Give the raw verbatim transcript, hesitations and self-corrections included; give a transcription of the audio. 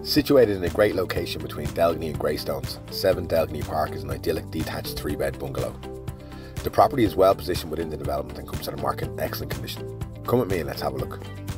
Situated in a great location between Delgany and Greystones, seven Delgany Park is an idyllic detached three-bed bungalow. The property is well positioned within the development and comes to the market in excellent condition. Come with me and let's have a look.